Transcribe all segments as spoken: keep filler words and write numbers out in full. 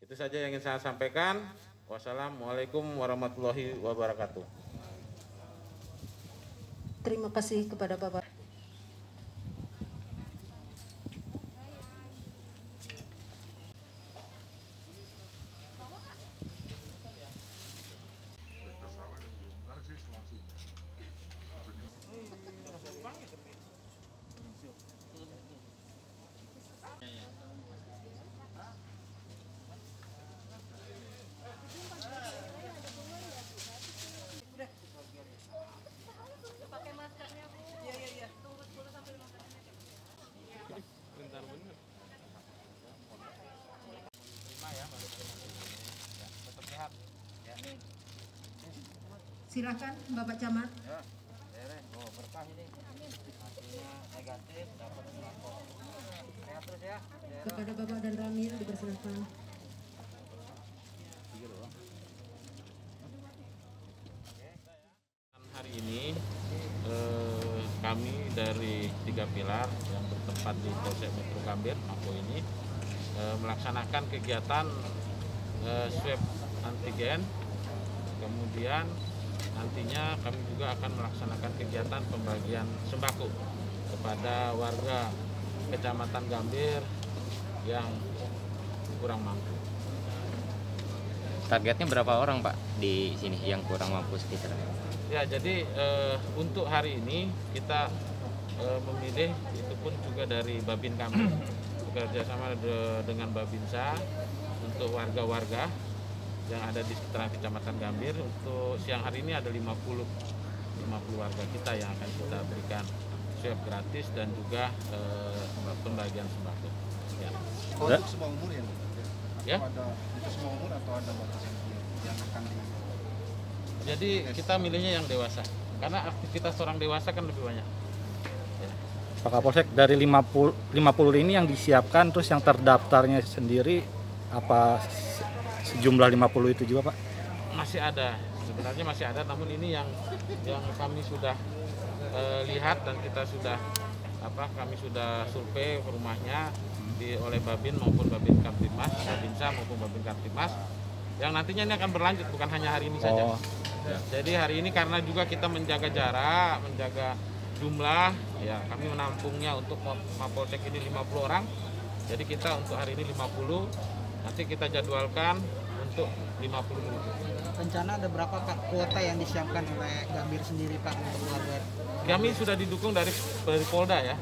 Itu saja yang ingin saya sampaikan. Wassalamualaikum warahmatullahi wabarakatuh. Terima kasih kepada Bapak. Silakan Bapak Camat. Ya, oh, berkah ini. Hasilnya negatif, dapat sembako. Sehat terus ya. Kepada Bapak dan Ramil dipersilakan. Hari ini eh, kami dari tiga pilar yang bertempat di Polsek Metro Gambir, Mako ini eh, melaksanakan kegiatan eh, swab antigen. Kemudian nantinya kami juga akan melaksanakan kegiatan pembagian sembako kepada warga Kecamatan Gambir yang kurang mampu. Targetnya berapa orang Pak di sini yang kurang mampu sekitar? Ya, jadi eh, untuk hari ini kita eh, memilih itu pun juga dari Babin kami bekerja sama de dengan Babinsa untuk warga-warga yang ada di sekitaran Kecamatan Gambir. Untuk siang hari ini ada lima puluh warga kita yang akan kita berikan swab gratis dan juga eh, pembagian sembako. Ya. Oh, untuk semua umur ya? Ya. Atau ada untuk semua umur atau ada batasan yang akan di... Jadi kita milihnya yang dewasa karena aktivitas orang dewasa kan lebih banyak. Ya. Pak Kapolsek, dari lima puluh ini yang disiapkan, terus yang terdaftarnya sendiri apa sejumlah lima puluh itu juga Pak? Masih ada, sebenarnya masih ada, namun ini yang yang kami sudah eh, lihat dan kita sudah apa kami sudah survei rumahnya di oleh Babin maupun Babin Kamtibmas, Babinsa maupun Babin Kamtibmas, yang nantinya ini akan berlanjut bukan hanya hari ini saja. Oh. Ya, jadi hari ini karena juga kita menjaga jarak, menjaga jumlah, ya kami menampungnya untuk Mapolsek ini lima puluh orang. Jadi kita untuk hari ini lima puluh, nanti kita jadwalkan untuk lima puluh ribu. Rencana ada berapa Pak kuota yang disiapkan oleh Gambir sendiri Pak untuk warga? Kami sudah didukung dari dari Polda ya.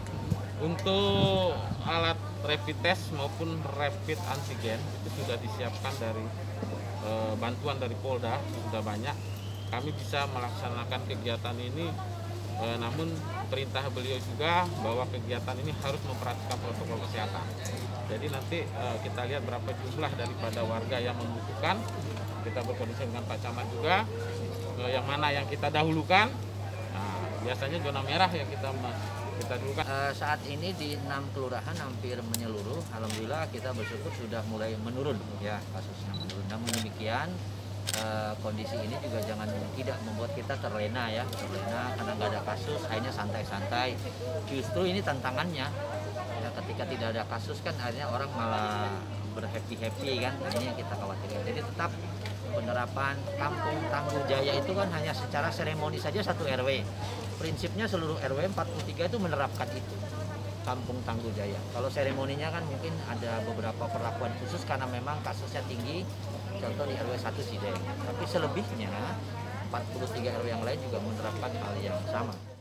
Untuk alat rapid test maupun rapid antigen itu sudah disiapkan dari e, bantuan dari Polda, sudah banyak. Kami bisa melaksanakan kegiatan ini, e, namun perintah beliau juga bahwa kegiatan ini harus memperhatikan protokol kesehatan. Jadi nanti e, kita lihat berapa jumlah daripada warga yang membutuhkan. Kita berkoordinasi dengan Pak Camat juga, e, yang mana yang kita dahulukan. Nah, biasanya zona merah yang kita kita dulu kan. Uh, saat ini di enam kelurahan hampir menyeluruh. Alhamdulillah kita bersyukur sudah mulai menurun ya kasusnya menurun. Namun demikian uh, kondisi ini juga jangan tidak membuat kita terlena ya terlena karena nggak ada kasus, akhirnya santai-santai. Justru ini tantangannya ya, ketika tidak ada kasus kan akhirnya orang malah berhappy-happy kan. Nah, ini yang kita khawatirkan. Jadi tetap penerapan Kampung Tangguh Jaya itu kan hanya secara seremoni saja satu R W. Prinsipnya seluruh R W empat puluh tiga itu menerapkan itu, Kampung Tangguh Jaya. Kalau seremoninya kan mungkin ada beberapa perlakuan khusus karena memang kasusnya tinggi, contoh di R W satu Cideng. Tapi selebihnya empat puluh tiga R W yang lain juga menerapkan hal yang sama.